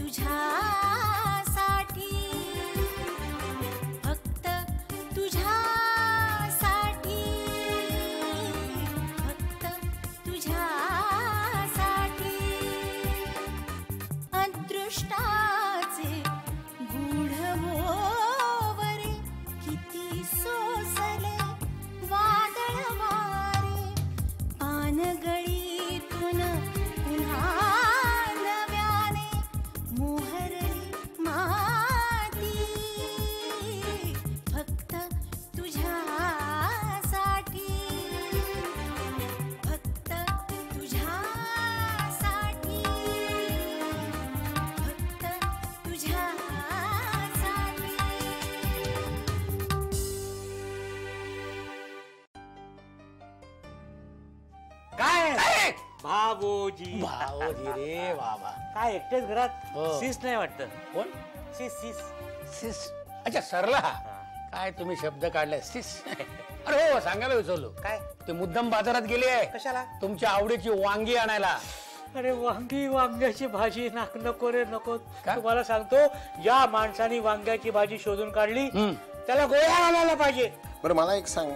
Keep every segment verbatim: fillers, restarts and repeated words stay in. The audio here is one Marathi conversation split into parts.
तुझ्यासाठी, फक्त तुझ्यासाठी, फक्त तुझ्यासाठी. अदृष्टाचे गूढ भोवरे किती सोसले वादळ वारे, पानगळीतून पुन्हा नव्याने मोहरली माती. फक्त तुझ्यासाठी, फक्त तुझ्यासाठी, फक्त तुझ्यासाठी. काय भावोजी भावोजी रे बाबा. काय एकटेच घरात? हो. सीस नाही वाटत? कोण? सीस सीस सिस. अच्छा सरला. काय तुम्ही शब्द काढलाय सिस. अरे हो सांगायला विसरलो. काय? ते मुद्दाम बाजारात गेले आहे कशाला? तुमच्या आवडीची वांगी आणायला. अरे वांगी वांग्याची भाजी नाक नको रे नको. का? तुम्हाला सांगतो, या माणसाने वांग्याची भाजी शोधून काढली हम्म. त्याला गोळ्या घालायला पाहिजे. बरं मला एक सांग,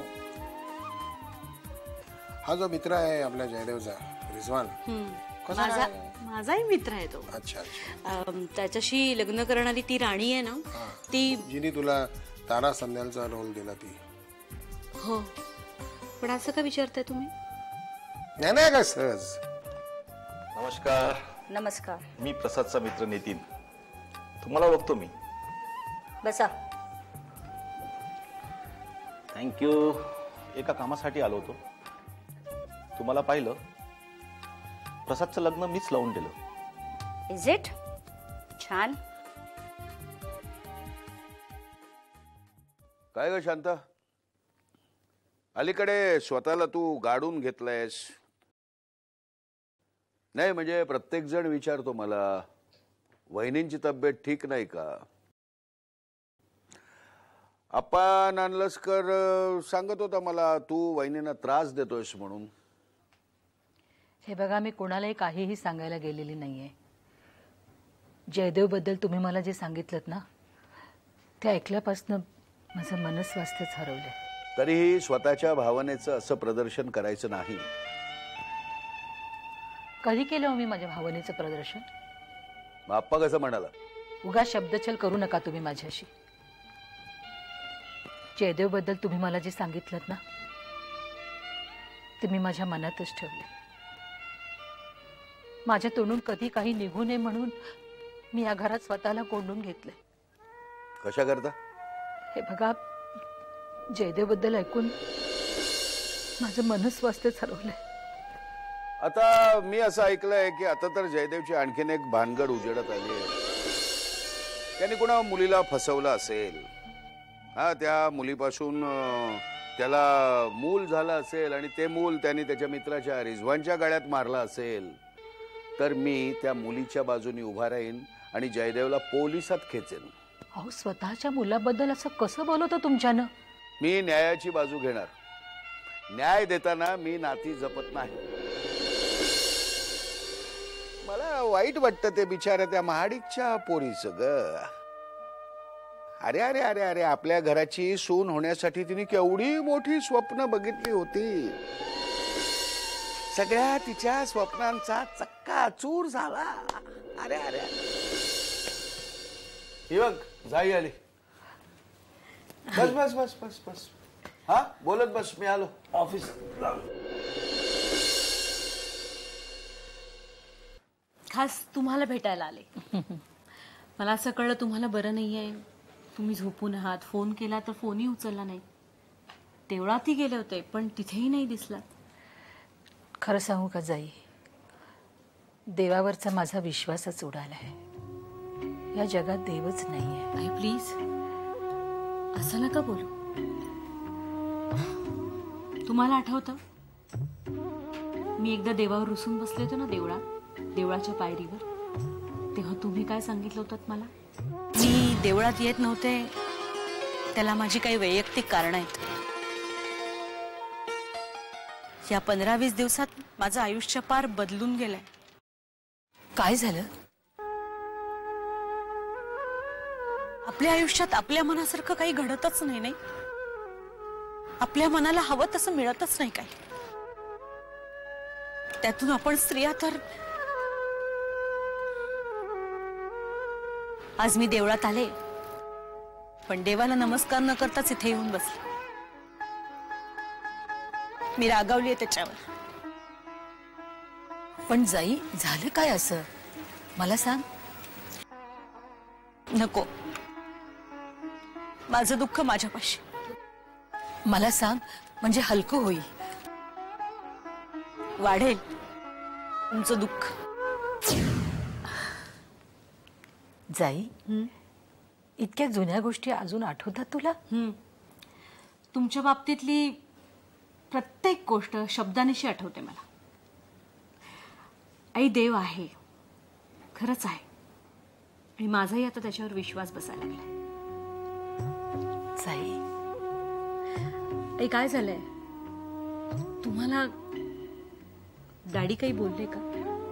हा जो मित्र आहे आपल्या जयदेवचा रिजवान, कसा माझा काय? माझाही मित्र आहे तो. अच्छा अच्छा. अम, त्याच्याशी लग्न करणारी ती राणी आहे ना, ती. जिने तुला तारा संध्यालचा रोल दिला ती. हो, पण असं का विचारताय तुम्ही? नाही नाही का सहज. नमस्कार. नमस्कार. मी प्रसादचा मित्र नितीन. तुम्हाला ओळखतो मी. बसा. थँक्यू. एका कामासाठी आलो होतो. तुम्हाला पाहिलं, प्रसादचं लग्न मीच लावून दिलं. Is it? छान. काय ग शांता, अलीकडे स्वतःला तू गाडून घेतलंयस? नाही म्हणजे प्रत्येक जण विचारतो मला, वहिनींची तब्येत ठीक नाही का? आप्पा नानलस्कर सांगत होता मला तू वहिनींना त्रास देतोयस म्हणून. हे बघा, मी कोणालाही काहीही सांगायला गेलेली नाहीये. जयदेव बद्दल तुम्ही मला जे सांगितलं ना, ते ऐकल्यापासून माझं मनस्वास्थ्यच हरवलंय. तरीही स्वतःच्या भावनेचं असं प्रदर्शन करायचं नाही. कधी केलं हो मी माझ्या भावनेचं प्रदर्शन? मग आप्पा कसं म्हणाला? उगा शब्दछल करू नका तुम्ही माझ्याशी. जयदेव बद्दल तुम्ही मला जे सांगितलं ना, ते मी माझ्या मनातच ठेवले. माझ्या तोंडून कधी काही निघू नये म्हणून मी या घरात स्वतःला कोंडून घेतले. कशा करता? हे बघा, जयदेव बद्दल ऐकून माझं मनस्वास्थ्यच हरवलंय. आता मी असं ऐकलंय की आता तर जयदेवची आणखीन एक भानगड उजेडत आली आहे. त्याने कुणा मुलीला फसवलं असेल. हा, त्या मुलीपासून त्याला मूल झालं असेल आणि ते मूल त्याने त्याच्या मित्राच्या रिजवानच्या गळ्यात मारलं असेल. तर मी त्या मुलीच्या बाजूने उभा राहीन आणि जयदेवला पोलिसात खेचेन. अहो, स्वतःच्या मुलाबद्दल असं कसं बोलवतो तुमच्यानं? मी न्यायाची बाजू घेणार. न्याय देताना मी नाती जपत नाही. मला वाईट वाटतं ते बिचाऱ्या त्या महाडिकच्या पोरीचं ग. अरे अरे अरे अरे आपल्या घराची सून होण्यासाठी तिने केवढी मोठी स्वप्न बघितली होती. सगळ्या तिच्या स्वप्नांचा चक्काचूर झाला. अरे अरे ही बघ, जाई आली. बस बस बस बस बस. हा, बोलत बस, मी आलो ऑफिस. खास तुम्हाला भेटायला आले. मला असं कळलं तुम्हाला बरं नाहीये, तुम्ही झोपून आहात. फोन केला तर फोनही उचलला नाही. देवळातही गेले होते पण तिथेही नाही दिसला. खरं सांगू का जाई, देवावरचा माझा विश्वासच उडालाय. या जगात देवच नाहीये. आई प्लीज असं नका बोलू. तुम्हाला आठवतं मी एकदा देवावर रुसून बसले होते ना देवळात, देवळाच्या पायरीवर, तेव्हा तुम्ही काय सांगितलं होतं मला? मी देवळात येत नव्हते त्याला माझी काही वैयक्तिक कारण आहेत. या पंधरा वीस दिवसात माझं आयुष्य पार बदलून गेलंय. काय झालं? आपल्या आयुष्यात आपल्या मनासारखं काही घडतच नाही नाही आपल्या मनाला हवं तसं मिळतच नाही काही. त्यातून आपण स्त्रिया तर. आज मी देवळात आले पण देवाला नमस्कार न करताच इथे येऊन बसले. मी रागावलीये त्याच्यावर. पण जाई झालं काय असं मला सांग. नको, माझं दुःख माझ्यापाशी. मला सांग म्हणजे हलकं होईल. वाढेल तुमचं दुःख. जाई इतक्या जुन्या गोष्टी अजून आठवतात तुला. तुमच्या बाबतीतली प्रत्येक गोष्ट शब्दानिशी आठवते मला. आई देव आहे, खरंच आहे, आणि माझाही आता त्याच्यावर विश्वास बसायला लागलाय. जाई आई काय झालंय तुम्हाला? डॅडी काही बोलले का?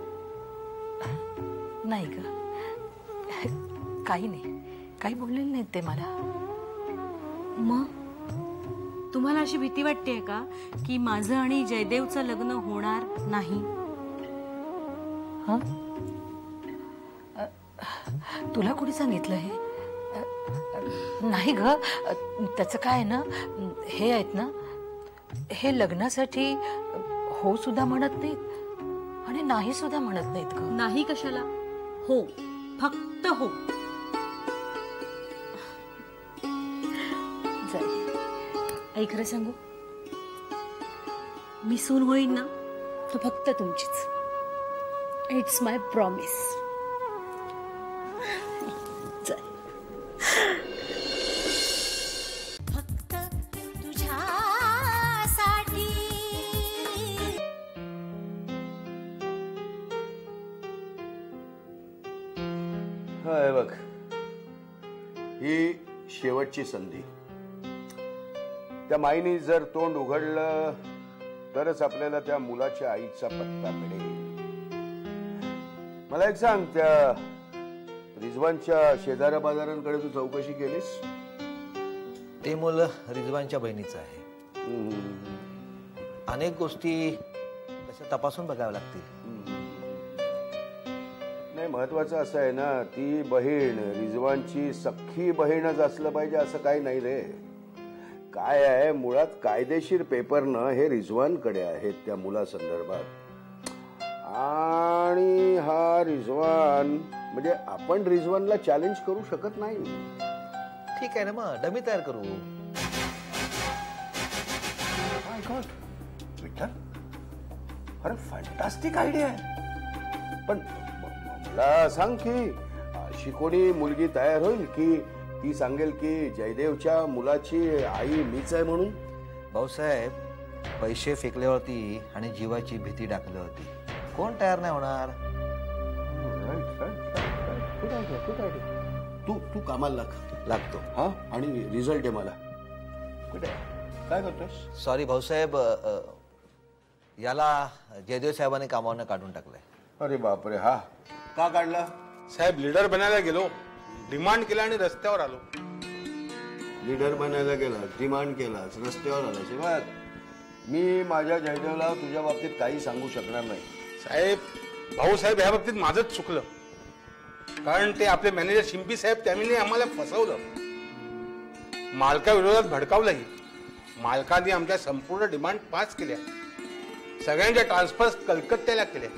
नाही ग, काही नाही, काही बोललेलं नाहीत ते मला. मग तुम्हाला अशी भीती वाटतेय का की माझं आणि जयदेवचं लग्न होणार नाही? हा, तुला कोणी सांगितलं हे? नाही ग, त्याचं काय ना, हे आहेत ना, हे लग्नासाठी हो सुद्धा म्हणत नाहीत आणि नाही सुद्धा म्हणत नाहीत ग. नाही कशाला, हो, फक्त हो. आई खरं सांगू, मी सून होईन ना तर फक्त तुमचीच. It's my promise. फक्त तुझ्यासाठी. हाय बघ, ही शेवटची संधी. त्या माईनी जर तोंड उघडलं तरच आपल्याला त्या मुलाच्या आईचा पत्ता मिळेल. मला एक सांग, त्या रिजवानच्या शेजाऱ्या बाजारांकडे तू चौकशी केलीस? ते मुलं रिजवानच्या बहिणीचं आहे. अनेक गोष्टी तशा तपासून बघाव्या लागतील. नाही, महत्वाचं असं आहे ना, ती बहीण रिजवानची सख्खी बहीणच असलं पाहिजे असं काही नाही रे. काय आहे, मुळात कायदेशीर पेपरनं हे रिजवानकडे आहेत त्या मुलासंदर्भात. आणि हा रिजवान म्हणजे आपण रिजवानला चॅलेंज करू शकत नाही. ठीक आहे ना, मग डमी तयार करू. माय गॉड, विठ्ठल, अरे फॅन्टास्टिक आयडिया आहे. पण मला सांग की अशी कोणी मुलगी तयार होईल की ती सांगेल की जयदेवच्या मुलाची आई मीच आहे म्हणून? भाऊसाहेब, पैसे फेकल्यावरती आणि जीवाची भीती टाकल्यावरती कोण तयार नाही होणार? तू तू कामाला लाग लागतो. हा, आणि रिझल्ट आहे मला. कुठे काय करतोस? सॉरी भाऊसाहेब, याला जयदेव साहेबांनी कामावरनं काढून टाकलंय. अरे बापरे, हा का काढला? साहेब, लीडर बनायला गेलो, डिमांड केला आणि रस्त्यावर आलो. लीडर बनायला गेला, डिमांड केला, रस्त्यावर आला. शिवाय मी माझ्या जयदेवला तुझ्या बाबतीत काही सांगू शकणार नाही. साहेब, भाऊसाहेब, ह्या बाबतीत माझंच चुकलं. कारण ते आपले मॅनेजर शिंपी साहेब त्यांनी आम्हाला फसवलं, मालकाविरोधात भडकावलंही. मालकाने आमच्या संपूर्ण डिमांड पास केल्या, सगळ्यांच्या ट्रान्सफर कलकत्त्याला केल्या.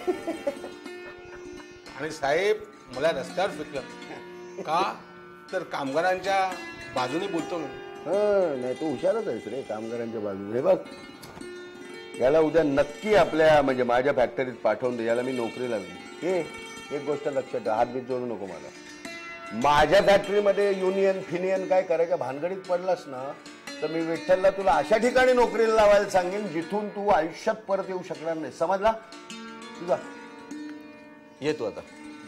आणि साहेब, मला रस्त्यावर फेकलं. का तर कामगारांच्या बाजूने बोलतो मी. नाही, तू हुशारच आहेस रे, कामगारांच्या बाजूने. हे बघ, याला उद्या नक्की आपल्या म्हणजे माझ्या फॅक्टरीत पाठवून दे. याला मी नोकरी लागली. हे एक गोष्ट लक्षात ठेव, हातबीत जोडू नको मला. माझ्या फॅक्टरीमध्ये युनियन फिनियन काय करायच्या भानगडीत पडलास ना तर मी विठ्ठलला तुला अशा ठिकाणी नोकरीला लावायला सांगेन जिथून तू आयुष्यात परत येऊ शकणार नाही. समजला तुझा? येतो आता.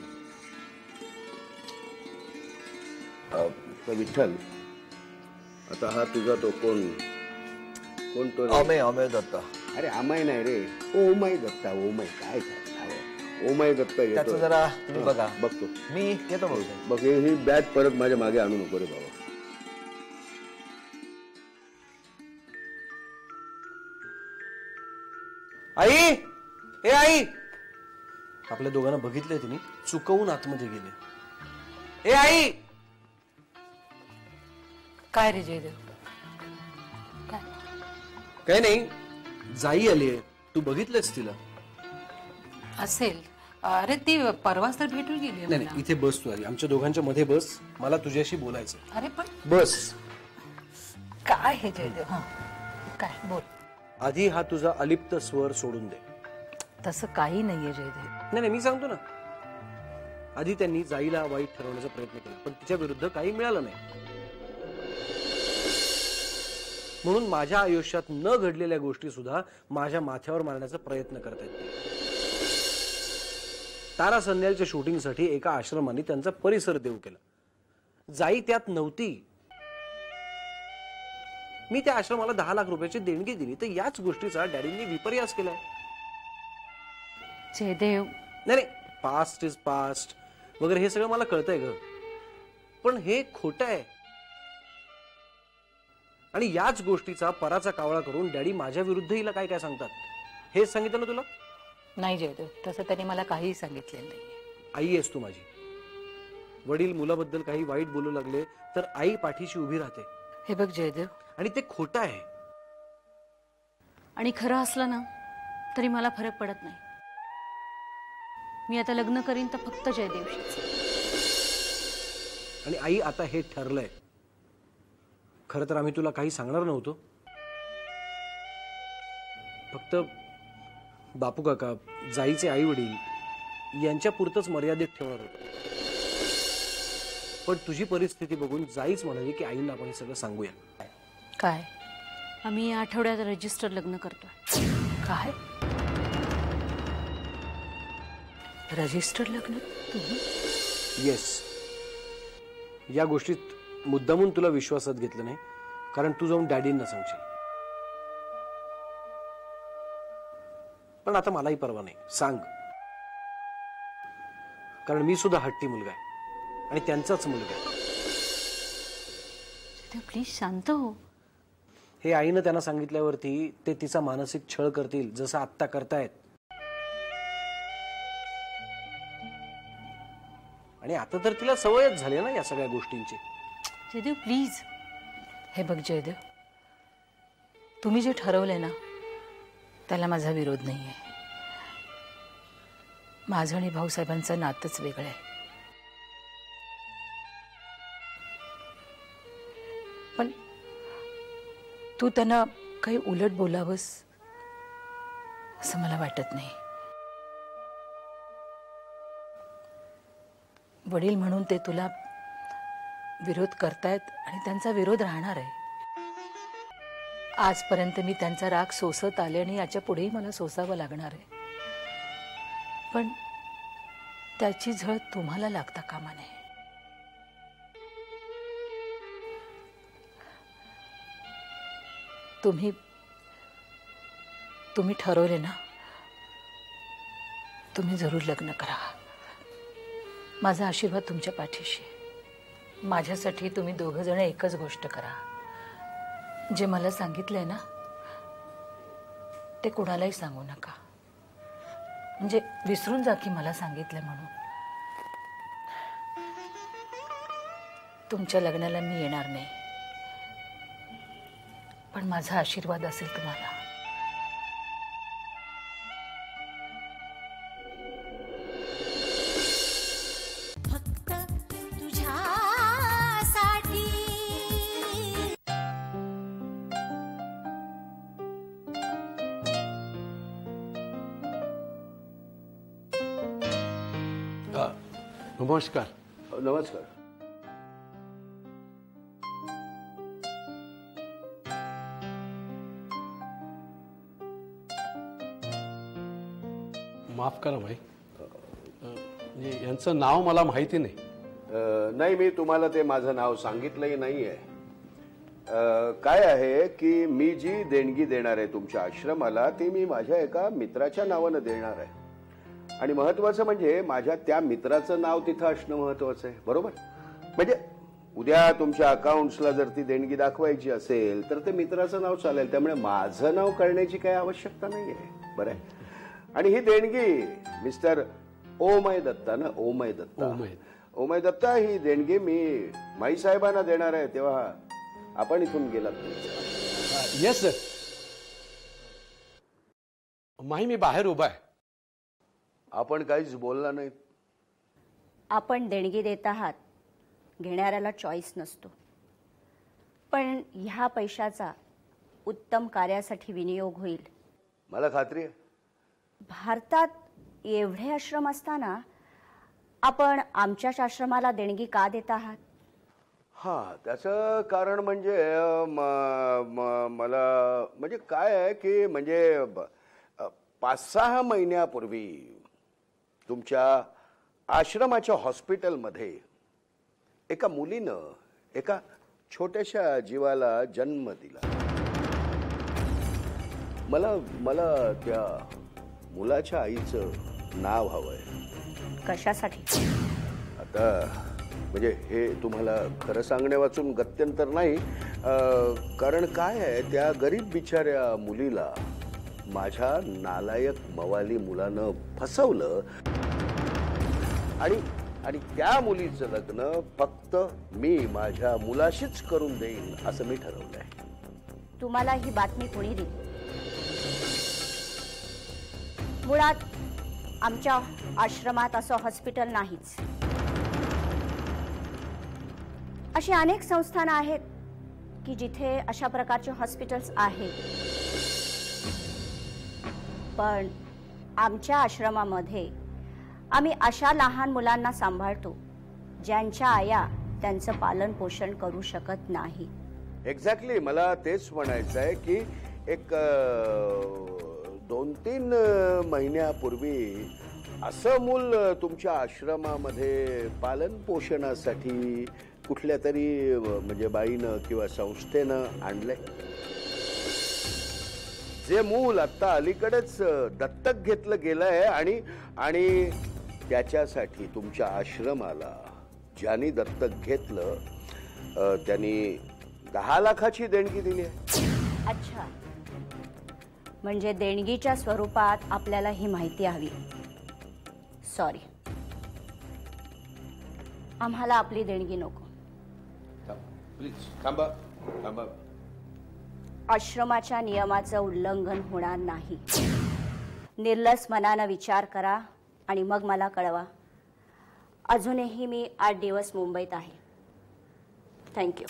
विठ्ठल, आता हा तुझा तो कोण कोण तो? अमेय अमेय दत्ता. अरे अमय नाही रे, ओमय दत्ता. ओमय काय ओमाय दत्ता येतो. त्याचं जरा तुम्ही बघा. बघतो मी येतो बघतो. बघ ही बॅग परत माझ्या मागे आणू नको रे बाबा. आई, ए आई, आपल्या दोघांना बघितलंय तिने, चुकवून आतमध्ये गेले. ए आई. काय रे जयदेव? काय? काही नाही, जाई आलीये, तू बघितलंच तिला? असेल. अरे ती परवाच तर भेटून गेली. नाही नाही, इथे बस तू आली, आमच्या दोघांच्या मध्ये बस, मला तुझ्याशी बोलायचं. अरे पण बस. काय हे जयदेव? हा काय बोल. आधी हा तुझा अलिप्त स्वर सोडून दे. तसं काही नाहीये जयदेव. नाही नाही, मी सांगतो ना. आधी त्यांनी जाईला वाईट ठरवण्याचा प्रयत्न केला, पण तिच्या विरुद्ध काही मिळालं नाही. म्हणून माझ्या आयुष्यात न घडलेल्या गोष्टी सुद्धा माझ्या माथ्यावर मारण्याचा प्रयत्न करतायत. तारा संध्याच्या शूटिंगसाठी एका आश्रमाने त्यांचा परिसर देऊ केला. जाई त्यात नव्हती. मी त्या आश्रमाला दहा लाख रुपयाची देणगी दिली, तर याच गोष्टीचा डॅडींनी विपर्यास केलाय. जयदेव नाही नाही, पास्ट इज पास्ट वगैरे हे सगळं मला कळतंय ग, पण हे खोटं आहे. आणि याच गोष्टीचा पराचा कावळा करून डॅडी माझ्या विरुद्ध हिला काय काय सांगतात, हेच सांगितलं ना तुला? नाही जयदेव, तसं त्यांनी मला काहीही सांगितलेलं नाही. आई आहेस तू माझी. वडील मुलाबद्दल काही वाईट बोलू लागले तर आई पाठीशी उभी राहते. हे बघ जयदेव, आणि ते खोटं आहे. आणि खरं असलं ना तरी मला फरक पडत नाही. मी आता लग्न करीन तर फक्त जयदेवशीच. आणि आई आता हे ठरलंय. खरं तर आम्ही तुला काही सांगणार नव्हतो, फक्त बापू काका, जाईचे आई वडील यांच्या पुरतच मर्यादित ठेवणार होतो. पण तुझी परिस्थिती बघून जाईच म्हणाली की आईंना आपण हे सगळं सांगूया. काय? आम्ही या आठवड्यात रजिस्टर लग्न करतोय. काय? रजिस्टर लग्न? येस. या गोष्टीत मुद्दामून तुला विश्वासात घेतलं नाही, कारण तू जाऊन डॅडींना सांगशील. पण आता मलाही परवा नाही, सांग. कारण मी सुद्धा हट्टी मुलगा आहे आणि त्यांचाच मुलगा आहे. प्लीज शांत हो. हे आईनं त्यांना सांगितल्यावरती ते तिचा मानसिक छळ करतील, जसं आत्ता करतायत. आणि आता तर तिला सवयच झाली ना या सगळ्या गोष्टींची. जयदेव प्लीज. हे बघ जयदेव, तुम्ही जे ठरवलंय ना त्याला माझा विरोध नाहीये. माझं आणि भाऊसाहेबांचं नातंच वेगळं आहे. पण तू त्यांना काही उलट बोलावंस असं मला वाटत नाही. वडील म्हणून ते तुला विरोध करतायत आणि त्यांचा विरोध राहणार आहे. आजपर्यंत मी त्यांचा राग सोसत आले आणि याच्या पुढेही मला सोसावं लागणार आहे. पण त्याची झळ तुम्हाला लागता कामा नये. तुम्ही तुम्ही ठरवले ना, तुम्ही जरूर लग्न करा. माझा आशीर्वाद तुमच्या पाठीशी. माझ्यासाठी तुम्ही दोघं जण एकच गोष्ट करा. जे मला सांगितलंय ना ते कोणालाही सांगू नका. म्हणजे विसरून जा की मला सांगितलं म्हणून. तुमच्या लग्नाला मी येणार नाही, पण माझा आशीर्वाद असेल तुम्हाला. फक्त तुझ्यासाठी. नमस्कार. नमस्कार. माफ करा भाई, म्हणजे यांचं नाव मला माहिती नाही. नाही, मी तुम्हाला ते माझं नाव सांगितलंही नाहीये. काय आहे की मी जी देणगी देणार आहे तुमच्या आश्रमाला ती मी माझ्या एका मित्राच्या नावानं देणार आहे. आणि महत्वाचं म्हणजे माझ्या त्या मित्राचं नाव तिथं असणं महत्वाचं आहे, बरोबर? म्हणजे उद्या तुमच्या अकाउंट्सला जर ती देणगी दाखवायची असेल तर ते मित्राचं नाव चालेल, त्यामुळे माझं नाव कळण्याची काही आवश्यकता नाहीये. बरं आहे. आणि ही देणगी मिस्टर ओमय दत्ता ना, ओमय दत्ता ओमय दत्ता ही देणगी मी माई साहेबांना देणार आहे, तेव्हा आपण इथून गेलात. Yes sir. माही मी बाहेर उभा आहे. आपण काहीच बोलला नाही. आपण देणगी देत आहात, घेणाऱ्याला चॉईस नसतो, पण ह्या पैशाचा उत्तम कार्यासाठी विनियोग होईल. मला खात्री आहे. भारतात एवढे आश्रम असताना आपण आमच्याच आश्रमाला देणगी का देत आहात? हा, त्याचं कारण म्हणजे म- म- मला म्हणजे काय आहे की म्हणजे पाच सहा महिन्यापूर्वी तुमच्या आश्रमाच्या हॉस्पिटलमध्ये एका मुलीनं एका छोट्याशा जीवाला जन्म दिला. मला मला त्या मुलाच्या आईचं नाव हवंय. कशासाठी? आता म्हणजे हे तुम्हाला खरं सांगण्या वाचून गत्यंतर नाही, अं, कारण काय आहे, त्या गरीब बिचाऱ्या मुलीला माझ्या नालायक मवाली मुलानं फसवलं आणि आणि त्या मुलीचं लग्न फक्त मी माझ्या मुलाशीच करून देईन असं मी ठरवलंय. तुम्हाला ही बातमी कोणी दिली? मुळात आमच्या आश्रमात असं हॉस्पिटल नाहीच. अशी अनेक संस्थानं आहेत की जिथे अशा प्रकारचे हॉस्पिटल्स आहेत, पण आमच्या आश्रमामध्ये आम्ही अशा लहान मुलांना सांभाळतो ज्यांच्या आया त्यांचं पालन पोषण करू शकत नाही. एक्झॅक्टली. मला तेच म्हणायचं आहे की एक दोन तीन महिन्यापूर्वी असं मूल तुमच्या आश्रमामध्ये पालन पोषणासाठी कुठल्या तरी म्हणजे बाईनं किंवा संस्थेनं आणलंय. जे मूल आता अलीकडेच दत्तक घेतलं गेलंय आणि आणि त्याच्यासाठी तुमच्या आश्रमाला ज्यांनी दत्तक घेतलं त्यांनी दहा लाखाची देणगी दिली आहे. अच्छा, म्हणजे देणगीच्या स्वरूपात आपल्याला ही माहिती हवी. सॉरी, आम्हाला आपली देणगी नको. प्लीज थांबा थांबा. आश्रमाच्या नियमाचं उल्लंघन होणार नाही. निर्लस मनानं विचार करा आणि मग मला कळवा. अजूनही मी आठ दिवस मुंबईत आहे. थँक्यू.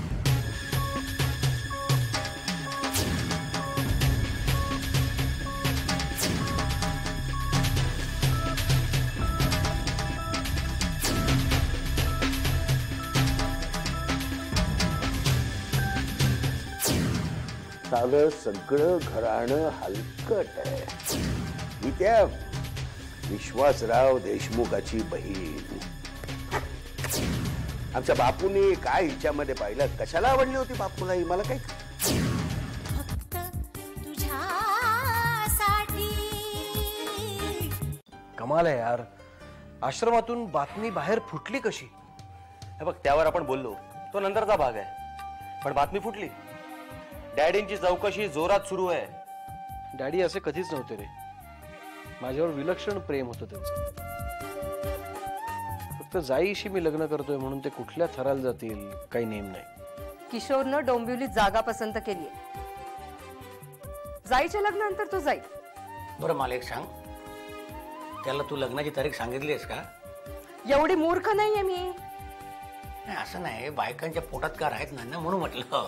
सालं सगळं घराणं हलकट आहे. मी त्या विश्वासराव देशमुखाची बहीण. आमच्या बापूने काय हिच्यामध्ये पाहिलं, कशाला आवडली होती बापूला ही मला काही. कमाल आहे यार, आश्रमातून बातमी बाहेर फुटली कशी? हे बघ, त्यावर आपण बोललो, तो नंतरचा भाग आहे, पण बातमी फुटली. डॅडींची चौकशी जोरात सुरू आहे. डॅडी असे कधीच नव्हते रे. माझ्यावर विलक्षण प्रेम होतं त्यांचं. फक्त जाईशी मी लग्न करतोय म्हणून ते कुठल्या थराला जातील काही नेम नाही. किशोरनं डोंबिवलीत जागा पसंत केली आहे. जाईच्या लग्नानंतर तो जाईल. बरं मला एक सांग, त्याला तू लग्नाची तारीख सांगितलीस का? एवढी मूर्ख नाहीये मी. नाही असं नाही, बायकांच्या पोटात का राहत नाही ना म्हणून म्हटलं.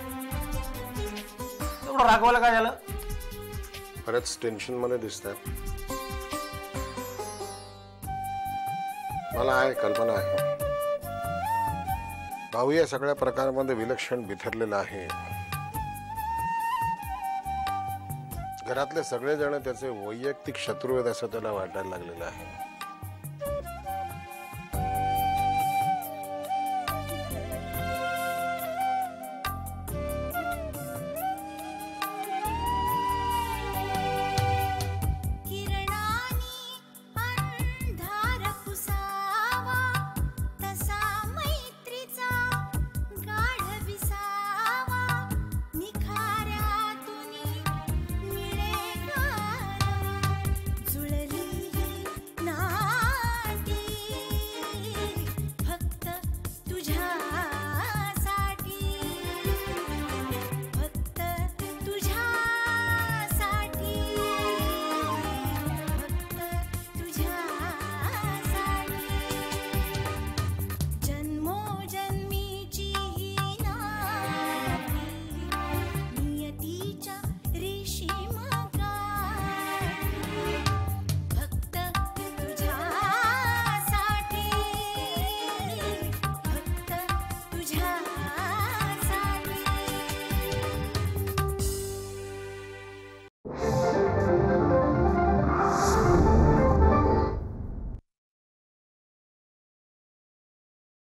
एवढं रागवायला काय झालं? बरेच टेन्शन मध्ये दिसतात. मला आहे कल्पना आहे, भाऊ या सगळ्या प्रकारामध्ये विलक्षण बिथरलेला आहे. घरातले सगळेजण त्याचे वैयक्तिक शत्रू आहेत असं त्याला वाटायला लागलेलं आहे.